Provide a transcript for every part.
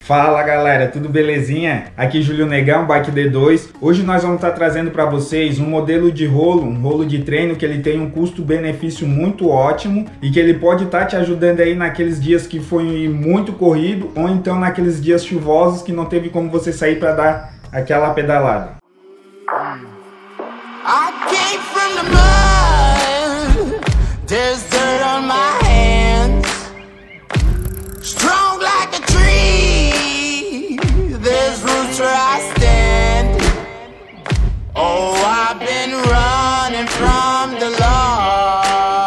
Fala galera, tudo belezinha? Aqui Júlio Negão, Bike D2. Hoje nós vamos estar trazendo para vocês um modelo de rolo, um rolo de treino que ele tem um custo-benefício muito ótimo e que ele pode estar te ajudando aí naqueles dias que foi muito corrido ou então naqueles dias chuvosos que não teve como você sair para dar aquela pedalada. I came from the mud. There's dirt on my hands. Strong like a tree. There's roots where I stand. Oh, I've been running from the law.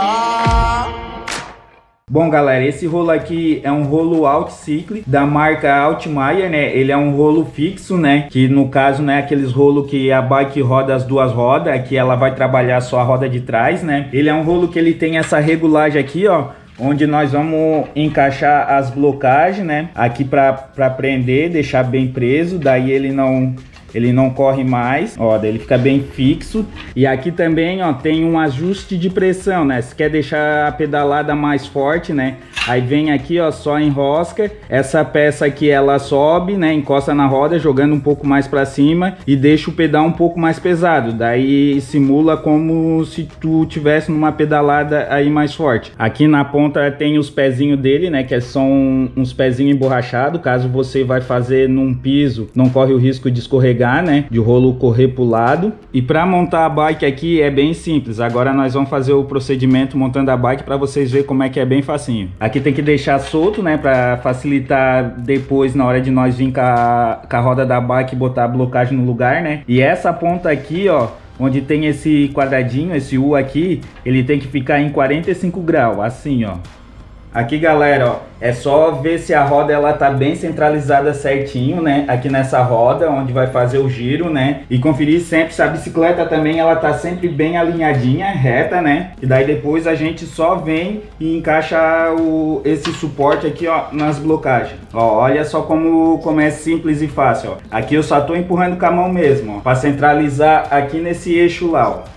Bom galera, esse rolo aqui é um rolo Outcycle da marca Altmaier, né? Ele é um rolo fixo, né? Que no caso não é aqueles rolo que a bike roda as duas rodas, aqui ela vai trabalhar só a roda de trás, né? Ele é um rolo que ele tem essa regulagem aqui, ó, onde nós vamos encaixar as blocagens, né? Aqui para prender, deixar bem preso, daí ele não corre mais, ó, daí ele fica bem fixo. E aqui também, ó, tem um ajuste de pressão, né? Se quer deixar a pedalada mais forte, né? Aí vem aqui, ó, só enrosca. Essa peça aqui ela sobe, né? Encosta na roda, jogando um pouco mais para cima e deixa o pedal um pouco mais pesado. Daí simula como se tu tivesse numa pedalada aí mais forte. Aqui na ponta tem os pezinhos dele, né? Que são uns pezinhos emborrachados. Caso você vai fazer num piso, não corre o risco de escorregar, né? De o rolo correr pro lado. E para montar a bike aqui é bem simples. Agora nós vamos fazer o procedimento montando a bike para vocês verem como é que é bem facinho. Aqui tem que deixar solto, né, para facilitar depois na hora de nós vir com a roda da bike e botar a blocagem no lugar, né? E essa ponta aqui, ó, onde tem esse quadradinho, esse U aqui, ele tem que ficar em 45 graus, assim, ó. Aqui galera, ó, é só ver se a roda ela tá bem centralizada certinho, né? Aqui nessa roda, onde vai fazer o giro, né? E conferir sempre se a bicicleta também ela tá sempre bem alinhadinha, reta, né? E daí depois a gente só vem e encaixa esse suporte aqui, ó, nas blocagens. Ó, olha só como é simples e fácil, ó. Aqui eu só tô empurrando com a mão mesmo, ó, para centralizar aqui nesse eixo lá, ó.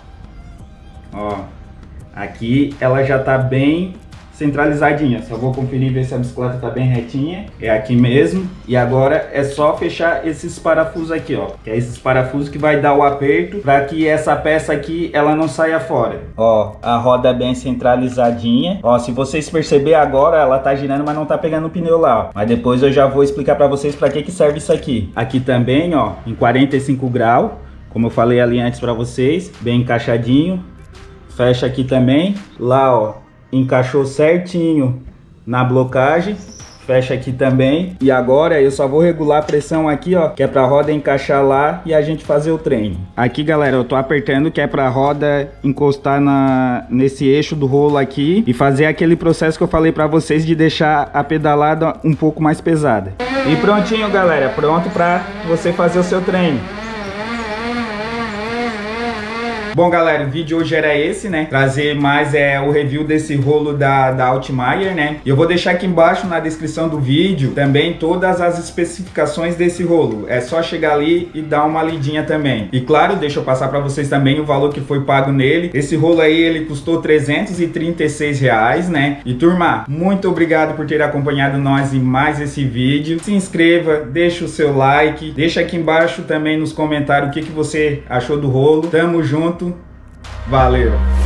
Ó, aqui ela já tá bem centralizadinha. Só vou conferir ver se a bicicleta tá bem retinha. É aqui mesmo. E agora é só fechar esses parafusos aqui, ó. Que é esses parafusos que vai dar o aperto para que essa peça aqui ela não saia fora. Ó, a roda bem centralizadinha. Ó, se vocês perceber agora, ela tá girando, mas não tá pegando o pneu lá, ó. Mas depois eu já vou explicar para vocês para que serve isso aqui. Aqui também, ó, em 45 graus, como eu falei ali antes para vocês, bem encaixadinho. Fecha aqui também. Lá, ó, encaixou certinho na blocagem, fecha aqui também. E agora eu só vou regular a pressão aqui, ó, que é pra roda encaixar lá e a gente fazer o treino. Aqui galera, eu tô apertando que é pra roda encostar nesse eixo do rolo aqui e fazer aquele processo que eu falei pra vocês de deixar a pedalada um pouco mais pesada. E prontinho galera, pronto pra você fazer o seu treino. Bom galera, o vídeo hoje era esse, né? Trazer mais o review desse rolo da Altmaier, né? E eu vou deixar aqui embaixo na descrição do vídeo também todas as especificações desse rolo. É só chegar ali e dar uma lidinha também. E claro, deixa eu passar para vocês também o valor que foi pago nele. Esse rolo aí, ele custou R$336, né? E turma, muito obrigado por ter acompanhado nós em mais esse vídeo. Se inscreva, deixa o seu like, deixa aqui embaixo também nos comentários o que você achou do rolo. Tamo junto. Valeu!